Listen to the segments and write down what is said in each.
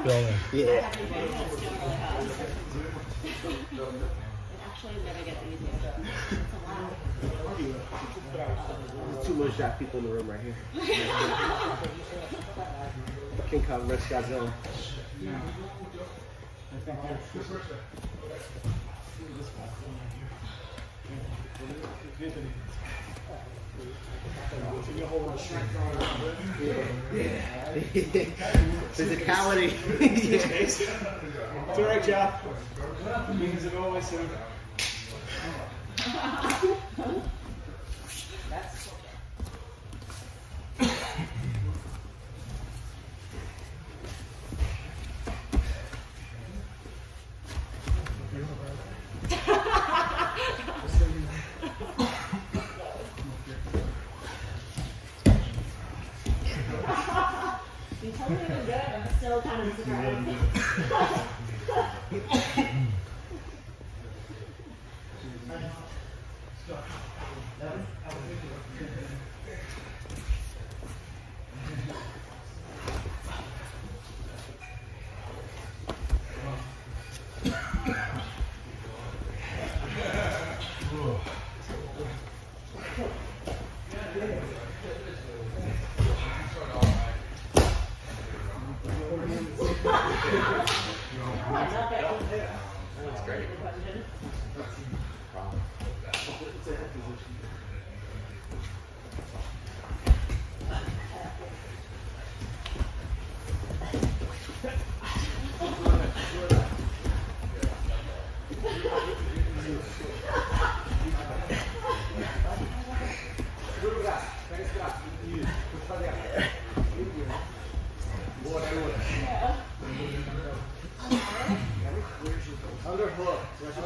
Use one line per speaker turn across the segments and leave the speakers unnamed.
Filming.
Yeah. There's two more shot people in the room right here. King Kong vs. Godzilla. Physicality.
It's alright, Jeff. Means it always so.
You told me it was good, I'm still kind of surprised.
That's great. Underhook.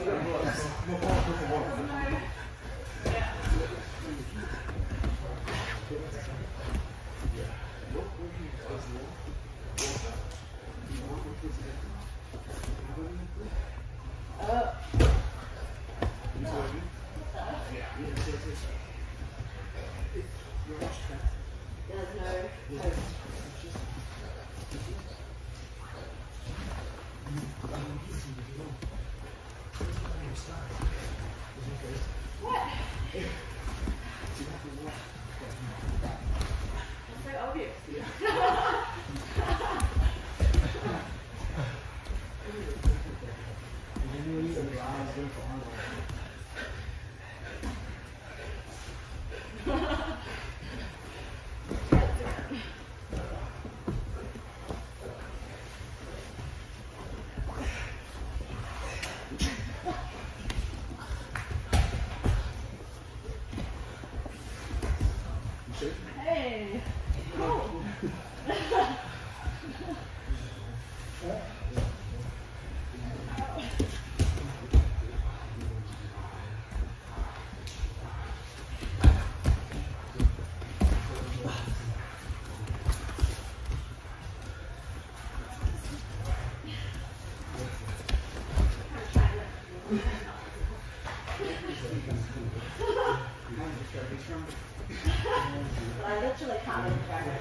Hey! Cool! I literally can't even track it.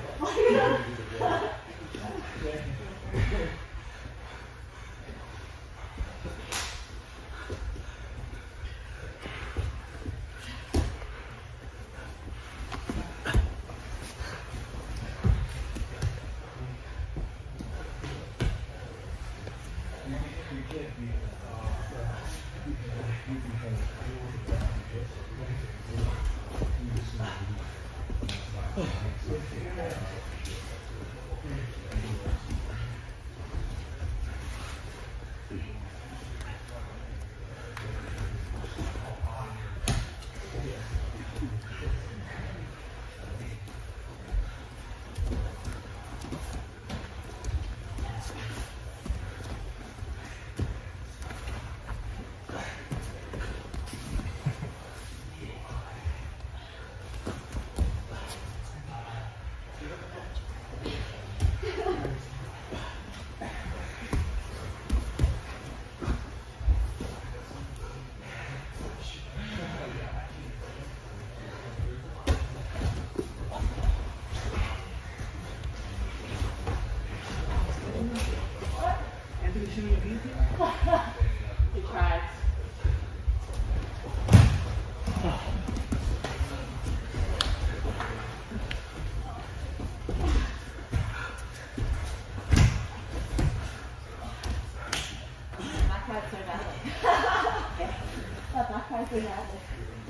He tried. That cried so badly. That cried so badly.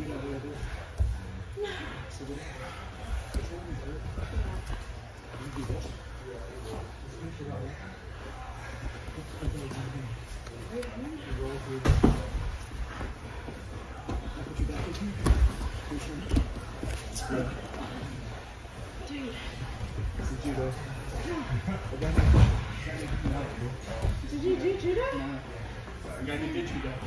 Dude.
Judo.
Did you do judo?
I got you good judo.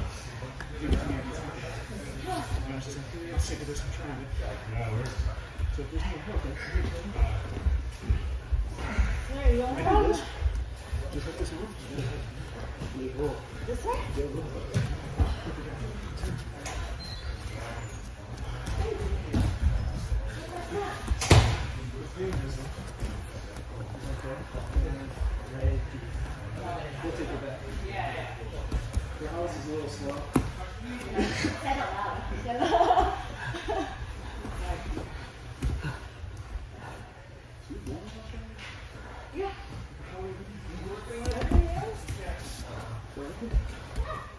I'm sick of this. I'm trying it. So if there's no help,
There you go.
I do this. Just like this one.
This way?
We'll take it back. Your house is a little slow.
Said it loud. Yeah.